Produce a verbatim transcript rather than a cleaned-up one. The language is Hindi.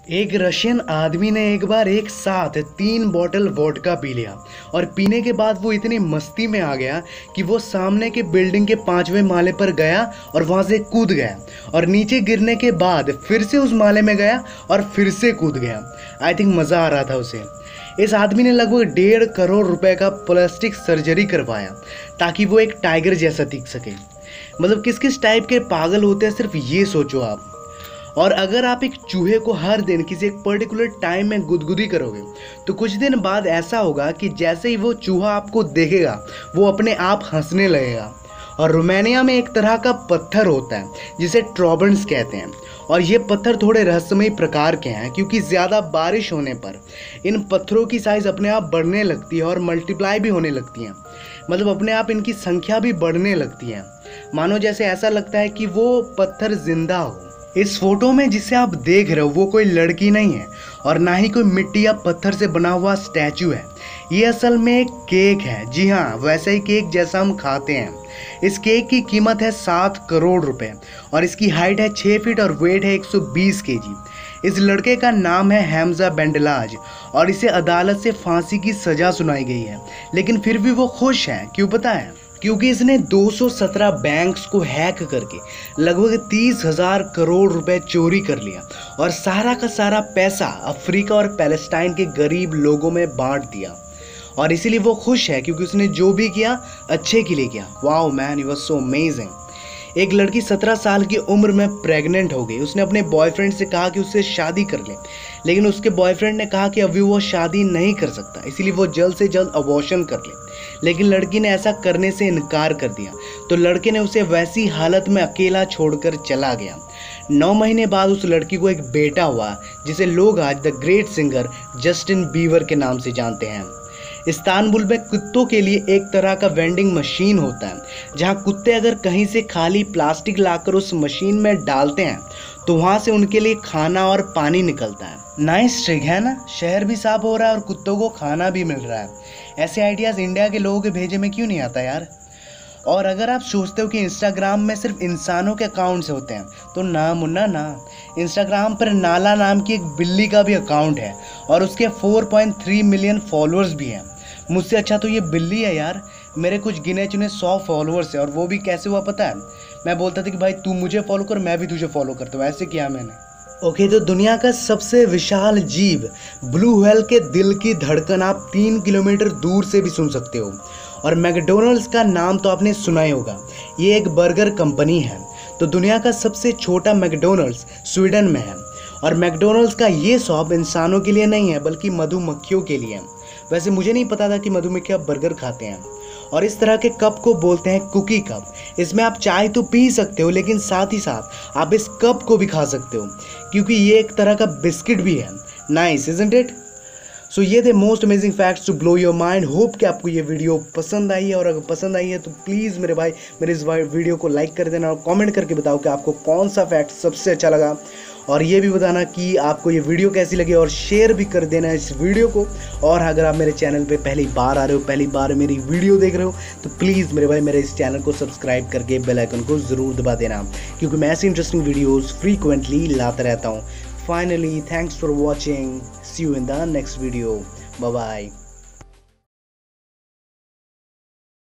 एक रशियन आदमी ने एक बार एक साथ तीन बॉटल वोडका पी लिया और पीने के बाद वो इतनी मस्ती में आ गया कि वो सामने के बिल्डिंग के पांचवें माले पर गया और वहां से कूद गया और नीचे गिरने के बाद फिर से उस माले में गया और फिर से कूद गया। आई थिंक मज़ा आ रहा था उसे। इस आदमी ने लगभग डेढ़ करोड़ रुपए का प्लास्टिक सर्जरी करवाया ताकि वो एक टाइगर जैसा दिख सके। मतलब किस किस टाइप के पागल होते हैं, सिर्फ ये सोचो आप। और अगर आप एक चूहे को हर दिन किसी एक पर्टिकुलर टाइम में गुदगुदी करोगे तो कुछ दिन बाद ऐसा होगा कि जैसे ही वो चूहा आपको देखेगा वो अपने आप हंसने लगेगा। और रोमानिया में एक तरह का पत्थर होता है जिसे ट्रॉबन्स कहते हैं और ये पत्थर थोड़े रहस्यमयी प्रकार के हैं क्योंकि ज़्यादा बारिश होने पर इन पत्थरों की साइज़ अपने आप बढ़ने लगती है और मल्टीप्लाई भी होने लगती हैं। मतलब अपने आप इनकी संख्या भी बढ़ने लगती है, मानो जैसे ऐसा लगता है कि वो पत्थर जिंदा हो। इस फोटो में जिसे आप देख रहे हो वो कोई लड़की नहीं है और ना ही कोई मिट्टी या पत्थर से बना हुआ स्टैचू है। ये असल में एक केक है। जी हाँ, वैसे ही केक जैसा हम खाते हैं। इस केक की कीमत है सात करोड़ रुपए और इसकी हाइट है छः फीट और वेट है एक सौ बीस केजी। इस लड़के का नाम है हैमजा बेंडलाज और इसे अदालत से फांसी की सज़ा सुनाई गई है, लेकिन फिर भी वो खुश है। क्यों पता है? क्योंकि इसने दो सौ सत्रह बैंक्स को हैक करके लगभग तीस हजार करोड़ रुपए चोरी कर लिया और सारा का सारा पैसा अफ्रीका और पैलेस्टाइन के गरीब लोगों में बांट दिया। और इसीलिए वो खुश है क्योंकि उसने जो भी किया अच्छे के लिए किया। Wow man, you was so amazing. एक लड़की सत्रह साल की उम्र में प्रेग्नेंट हो गई। उसने अपने बॉयफ्रेंड से कहा कि उससे शादी कर ले, लेकिन उसके बॉयफ्रेंड ने कहा कि अभी वो शादी नहीं कर सकता, इसीलिए वो जल्द से जल्द अबॉर्शन कर ले। लेकिन लड़की ने ऐसा करने से इनकार कर दिया तो लड़के ने उसे वैसी हालत में अकेला छोड़कर चला गया। नौ महीने बाद उस लड़की को एक बेटा हुआ जिसे लोग आज the great singer Justin Bieber के नाम से जानते हैं। इस्तांबुल में कुत्तों के लिए एक तरह का वेंडिंग मशीन होता है जहां कुत्ते अगर कहीं से खाली प्लास्टिक लाकर उस मशीन में डालते हैं तो वहां से उनके लिए खाना और पानी निकलता है। नाइस ट्रिक है ना? शहर भी साफ हो रहा है और कुत्तों को खाना भी मिल रहा है। ऐसे आइडियाज़ इंडिया के लोगों के भेजे में क्यों नहीं आता यार? और अगर आप सोचते हो कि इंस्टाग्राम में सिर्फ इंसानों के अकाउंट्स होते हैं तो ना मुन्ना ना, इंस्टाग्राम पर नाला नाम की एक बिल्ली का भी अकाउंट है और उसके चार पॉइंट तीन मिलियन फॉलोअर्स भी हैं। मुझसे अच्छा तो ये बिल्ली है यार। मेरे कुछ गिने चुने सौ फॉलोअर्स है और वो भी कैसे हुआ पता है? मैं बोलता था कि भाई तू मुझे फॉलो कर, मैं भी तुझे फॉलो करता हूँ, ऐसे किया मैंने। ओके okay, तो दुनिया का सबसे विशाल जीव ब्लू व्हेल के दिल की धड़कन आप तीन किलोमीटर दूर से भी सुन सकते हो। और मैकडोनल्ड्स का नाम तो आपने सुना ही होगा, ये एक बर्गर कंपनी है। तो दुनिया का सबसे छोटा मैकडोनल्ड्स स्वीडन में है और मैकडोनल्ड्स का ये शॉप इंसानों के लिए नहीं है बल्कि मधुमक्खियों के लिए है। वैसे मुझे नहीं पता था कि मधुमक्खियाँ बर्गर खाते हैं। और इस तरह के कप को बोलते हैं कुकी कप। इसमें आप चाय तो पी सकते हो लेकिन साथ ही साथ आप इस कप को भी खा सकते हो क्योंकि ये एक तरह का बिस्किट भी है। Nice isn't it? सो ये थे most amazing facts to blow your mind. Hope कि आपको ये वीडियो पसंद आई है और अगर पसंद आई है तो प्लीज़ मेरे भाई मेरे इस वीडियो को लाइक कर देना और कमेंट करके बताओ कि आपको कौन सा फैक्ट सबसे अच्छा लगा। और ये भी बताना कि आपको ये वीडियो कैसी लगी और शेयर भी कर देना इस वीडियो को। और अगर आप मेरे चैनल पे पहली बार आ रहे हो, पहली बार मेरी वीडियो देख रहे हो तो प्लीज़ मेरे भाई मेरे इस चैनल को सब्सक्राइब करके बेल आइकन को ज़रूर दबा देना क्योंकि मैं ऐसी इंटरेस्टिंग वीडियोज़ फ्रीक्वेंटली लाता रहता हूँ। Finally thanks for watching, see you in the next video, bye bye.